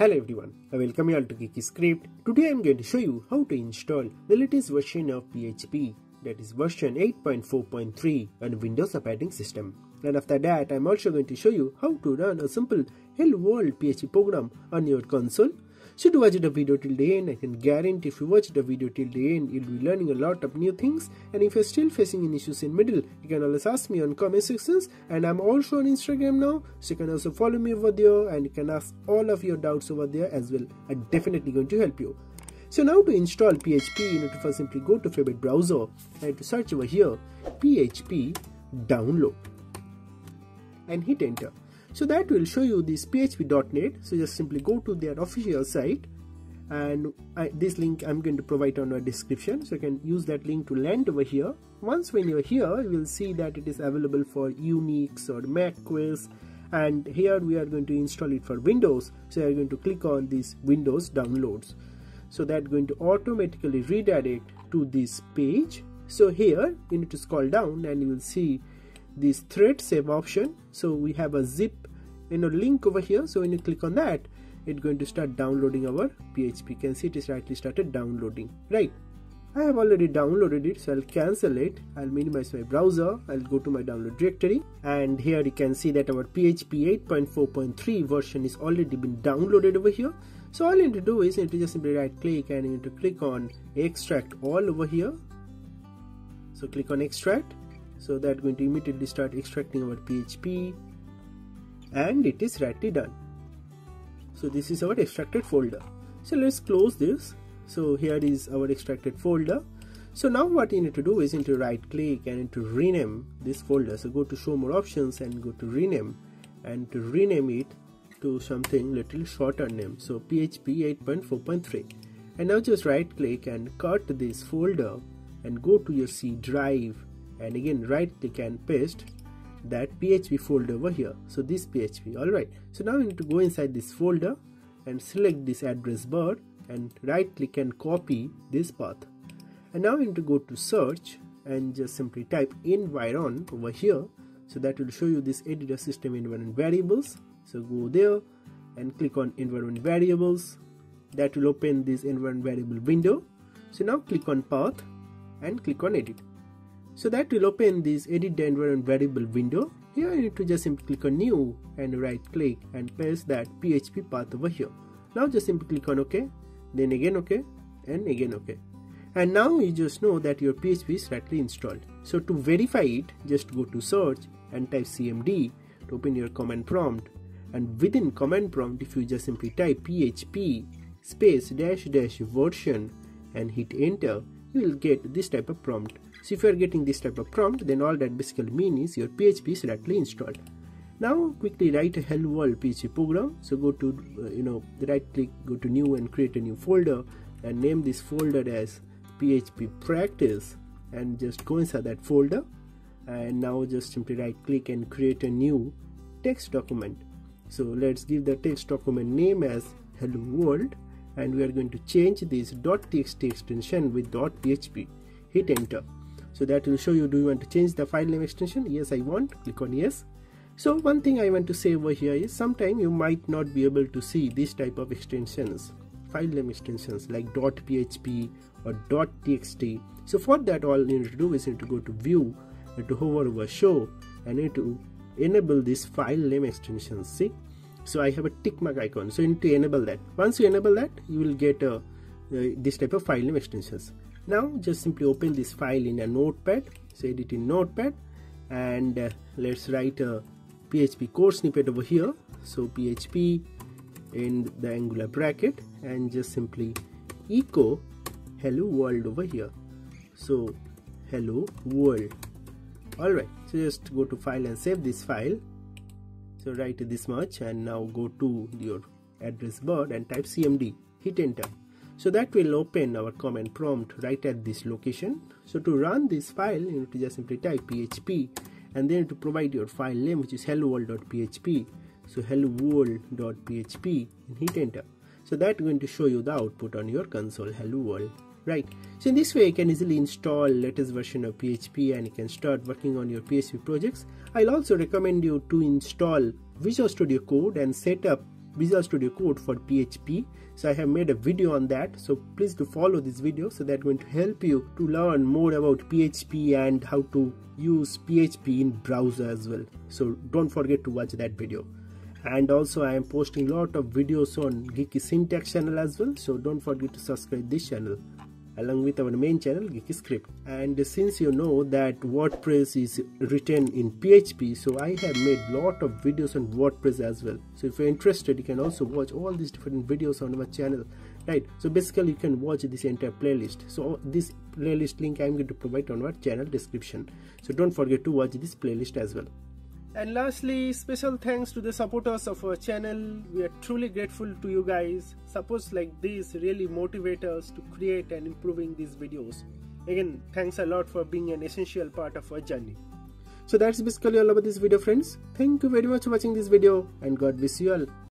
Hello everyone, I welcome you all to Geeky Script. Today I am going to show you how to install the latest version of PHP, that is version 8.4.3 on Windows operating system. And after that I am also going to show you how to run a simple Hello World PHP program on your console. So to watch the video till the end, I can guarantee if you watch the video till the end, you'll be learning a lot of new things. And if you're still facing any issues in middle, you can always ask me on comment sections. And I'm also on Instagram now, so you can also follow me over there and you can ask all of your doubts over there as well. I'm definitely going to help you. So now to install PHP, you need to first simply go to favorite browser and to search over here, PHP download, and hit enter. So that will show you this php.net. So just simply go to their official site, and this link I'm going to provide on our description, so you can use that link to land over here. Once when you're here, you will see that it is available for Unix or Mac OS, and here we are going to install it for Windows. So you're going to click on this Windows downloads. So that's going to automatically redirect to this page. So here you need to scroll down and you will see this thread save option. So we have a zip link over here. So when you click on that, it's going to start downloading our PHP. You can see it is rightly started downloading. Right, I have already downloaded it, so I'll cancel it. I'll minimize my browser. I'll go to my download directory, and here you can see that our PHP 8.4.3 version is already been downloaded over here. So all you need to do is you need to just simply right click and you need to click on extract all over here. So click on extract. So that's going to immediately start extracting our PHP, and it is rightly done. So this is our extracted folder. So let's close this. So here is our extracted folder. So now what you need to do is you need to right click and to rename this folder. So go to show more options and go to rename, and to rename it to something little shorter name. So PHP 8.4.3, and now just right click and cut this folder and go to your C drive, and again right click and paste that PHP folder over here. So this PHP. Alright, so now you need to go inside this folder and select this address bar and right click and copy this path. And now you need to go to search and just simply type environ over here. So that will show you this editor system environment variables. So go there and click on environment variables. That will open this environment variable window. So now click on path and click on edit. So that will open this edit the environment variable window. Here you need to just simply click on new and right click and paste that PHP path over here. Now just simply click on OK, then again OK, and again OK. And now you just know that your PHP is rightly installed. So to verify it, just go to search and type cmd to open your command prompt. And within command prompt, if you just simply type php space dash dash version and hit enter, you will get this type of prompt. So if you are getting this type of prompt, then all that basically means is your PHP is rightly installed. Now quickly write a Hello World PHP program. So go to right click, go to new and create a new folder and name this folder as PHP practice, and just go inside that folder. And now just simply right click and create a new text document. So let's give the text document name as Hello World, and we are going to change this .txt extension with .php. Hit enter. So that will show you, do you want to change the file name extension? Yes, I want. Click on yes. So one thing I want to say over here is sometimes you might not be able to see this type of extensions, file name extensions like .php or .txt. So for that, all you need to do is you need to go to view and to hover over show and you need to enable this file name extensions. See, so I have a tick mark icon, so you need to enable that. Once you enable that, you will get this type of file name extensions. Now just simply open this file in a notepad. So edit in notepad, and let's write a PHP code snippet over here. So PHP in the angular bracket and just simply echo hello world over here. So hello world. Alright, so just go to file and save this file. So write this much, and now go to your address bar and type cmd. Hit enter. So that will open our command prompt right at this location. So to run this file, you need to just simply type php and then to provide your file name, which is helloworld.php. So helloworld.php and hit enter. So that's going to show you the output on your console, hello world. Right, so in this way you can easily install latest version of PHP and you can start working on your PHP projects. I'll also recommend you to install Visual Studio Code and set up Visual Studio Code for PHP. So I have made a video on that, so please do follow this video, so that's going to help you to learn more about PHP and how to use PHP in browser as well. So don't forget to watch that video. And also I am posting a lot of videos on Geeky Syntax channel as well, so don't forget to subscribe this channel along with our main channel Geeky Script. And since you know that WordPress is written in PHP, so I have made lot of videos on WordPress as well. So if you're interested, you can also watch all these different videos on our channel, right? So basically you can watch this entire playlist. So this playlist link I'm going to provide on our channel description, so don't forget to watch this playlist as well. And lastly, special thanks to the supporters of our channel. We are truly grateful to you guys. Supports like this really motivate us to create and improving these videos. Again, thanks a lot for being an essential part of our journey. So that's basically all about this video, friends. Thank you very much for watching this video, and God bless you all.